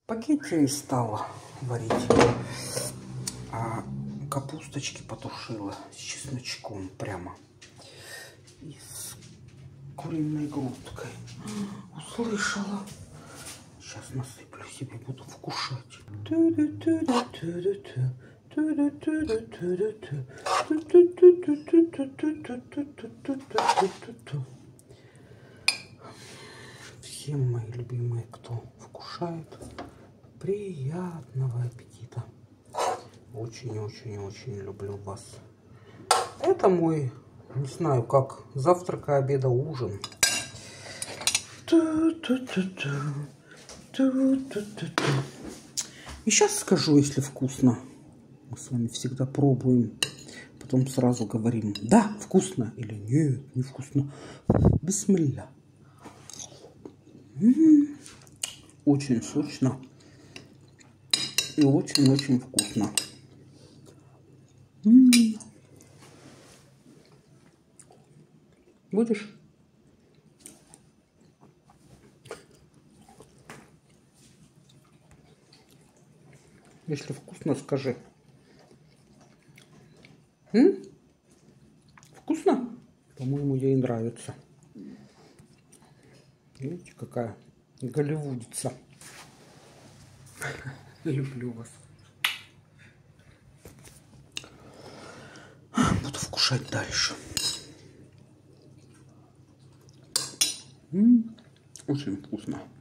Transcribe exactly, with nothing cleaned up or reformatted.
Спагетти не стала варить, а капусточки потушила с чесночком прямо и с куриной грудкой. Услышала. Сейчас насыплю себе, буду вкушать. Всем мои любимые, кто вкушает, приятного аппетита. Очень-очень-очень люблю вас. Это мой, не знаю, как завтрак, обед, ужин. И сейчас скажу, если вкусно. Мы с вами всегда пробуем. Потом сразу говорим, да, вкусно или нет, не вкусно. Бисмилля. М-м-м. Очень сочно. И очень-очень вкусно. М-м-м. Будешь? Если вкусно, скажи. М? Вкусно? По-моему, ей нравится. Видите, какая голливудица. Люблю вас. Буду вкушать дальше. М-м, очень вкусно.